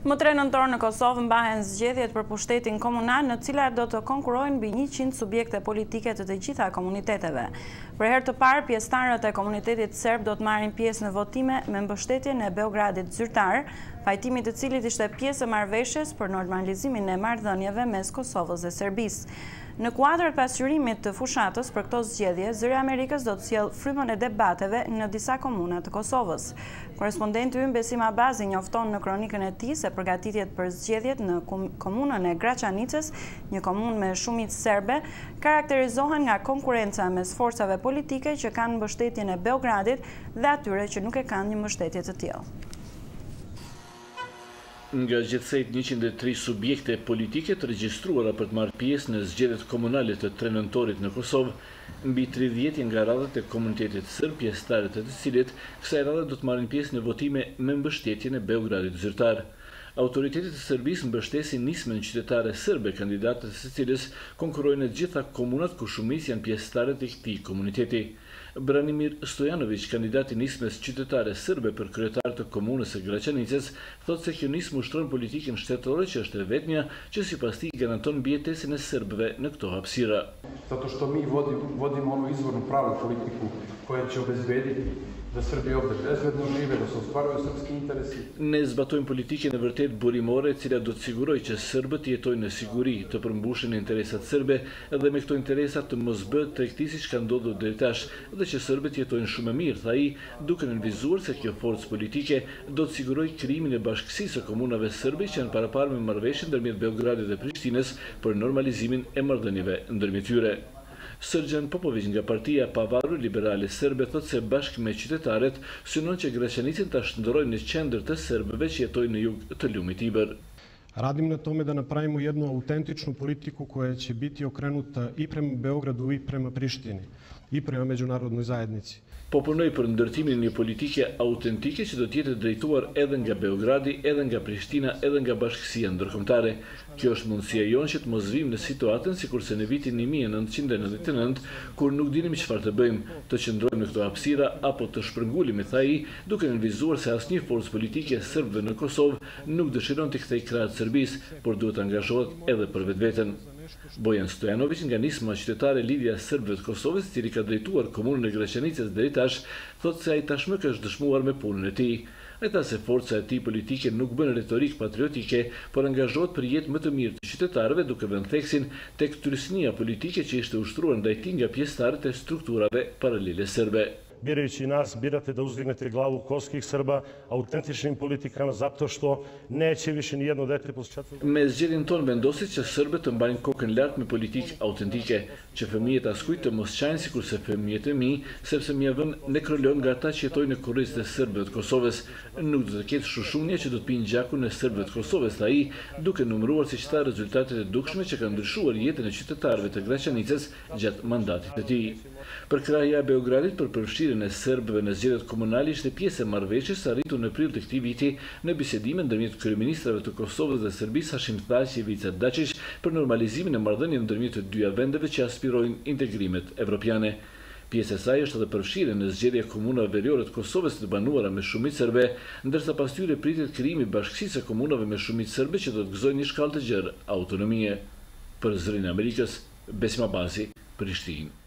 Më 3 nëntor në Kosovë mbahen zgjedhjet për pushtetin komunal, në cilat do të konkurrojnë mbi 100 subjekte politike të të gjitha komuniteteve. Për herë të parë, pjesëtarët e komunitetit serb do të marrin pjesë në votime me mbështetjen e Beogradit zyrtar, fajtimi i cilit ishte pjesë e marrëveshjes për normalizimin e marrëdhënieve mes Kosovës dhe Serbisë. Në kuadër të pasqyrimit të fushatës për këto zgjedhje, Zëri i Amerikës do të sjellë frymën e debateve në disa komuna të Kosovës. Korrespondenti ynë Besim Abazi njofton në kronikën e tij se përgatitjet për zgjedhjet në komunën e Graçanicës, një komunë me shumicë serbe, karakterizohen nga konkurenca mes forcave politike që kanë mbështetjen e Beogradit dhe atyre që nuk e kanë një mbështetje të tillë. Nga gjithsejt 103 subjekte politike të regjistruara për të marrë pjesë në zgjedhjet komunale të 3 nëntorit në Kosovë, mbi 30 nga radhët e komunitetit serb, pjesëtarët e të cilit kësaj radhe do të marrin pjesë në votime me mbështetjen e Beogradit zyrtar. Autoritetet e Serbisë mbështesin nismën qytetare serbe, kandidatët së cilës konkurrojnë në të gjitha komunat ku shumicë janë pjesëtarët e këtij komuniteti. Branimir Stojanović, kandidati nismës qytetare serbe për kryetar të komunës së Graçanicës, thotë se kjo nismë ushtron politikën shtetërore që është e vetmja që sipas tij garanton mbijetesin e serbëve në këto hapësira. Zato što mi vodimo onu izvornu pravu politiku koja će obezbediti da Srbija ovde bezbedno žive, da se ostvaruju srpski interesi. Ne zbatojmë politikën e vërtet burimore, e cila do të sigurojë që serbët jetojnë në siguri, të përmbushin interesat serbe dhe me këto interesat të mos bëhet tregti siç ka ndodhur deri tash, dhe që serbët jetojnë shumë mirë, tha ai, duke nënvizuar se kjo forcë politike do të sigurojë krijimin e bashkësisë së komunave serbe që janë paraparë me marrëveshjen ndërmjet Beogradit dhe Prishtinës për normalizimin e marrëdhënieve ndërmjet tyre. Srđan Popović nga Partia Pavarur Liberale Serbe thotë se bashkë me qytetarët synon që Graçanicën ta shndërrojnë në qendër të serbëve që jetojnë në jug të lumit Iber. Radim na tome da napravimo jednu autentičnu politiku koja će biti okrenuta i prema Beogradu i prema Prištini i prema međunarodnoj zajednici. Po punoj për ndërtimin e një politike autentike që do të jetë drejtuar edhe nga Beogradi, edhe nga Prishtina, edhe nga bashkësia ndërkombëtare. Kjo është mundësia jonë që të mos vijmë në situatën sikurse në vitin 1999, kur nuk dinim çfarë të bëjmë, të qëndrojmë në këto hapësira apo të shpërngulemi, tha ai, duke nënvizuar se asnjë forcë politike serbëve në Kosovë nuk dëshiron të kthejë krahët Serbisë, por duhet të angazhohet edhe për vetveten. Bojan Stojanović nga nisma qytetare Lidhja Serbëve të Kosovës, i cili ka drejtuar komunën e Graçanicës deri tash, thotë se ai tashmë ka dëshmuar me punën e tij. Ai tha se forca e tij politike nuk bën retorik patriotike, por angazhohet për jetë më të mirë të qytetarëve, duke vënë theksin tek tyrësnia politike që ishte ushtruar ndaj tij nga pjesëtarët e strukturave paralele serbe. Birajući nas, birate da uzdignete glavu kosovskih Srba autentičnim politikama zato što neće više ni jedno dete plus 4. Me zgjedhjen tonë vendosit që serbët të mbajnë kokën lart me politikë autentike, që fëmijët askujt të mos qajnë sikurse fëmijët e mi, sepse mi vën nekrolon nga ata që jetojnë në kurrizet e serbëve të Kosovës. Nuk do të ketë shushunja që do të pinë gjakun e serbëve të Kosovës, tha ai, duke numëruar siç tha rezultatet e dukshme që kanë ndryshuar jetën e qytetarëve të Graçanicës gjatë mandatit të tij. Për krahja e Beogradit për përfshirjen e serbëve në zgjedhjet komunale ishte pjesë e marrëveshjes arritur në prill të këtij viti në bisedime ndërmjet kryeministrave të Kosovës dhe Serbisë Hashim Thaçi dhe Ivica Dačić për normalizimin e marrëdhënieve ndërmjet të dyja vendeve që aspirojnë integrimet evropiane. Pjesë e saj është edhe përfshirja në zgjedhje komunave veriore të Kosovës të banuara me shumicë serbe, ndërsa pas tyre pritet krijimi i bashkësisë së komunave me shumicë serbe që do të gëzojnë një shkallë të gjerë autonomie. Për Zërin e Amerikës, Besim Abazi, Prishtinë.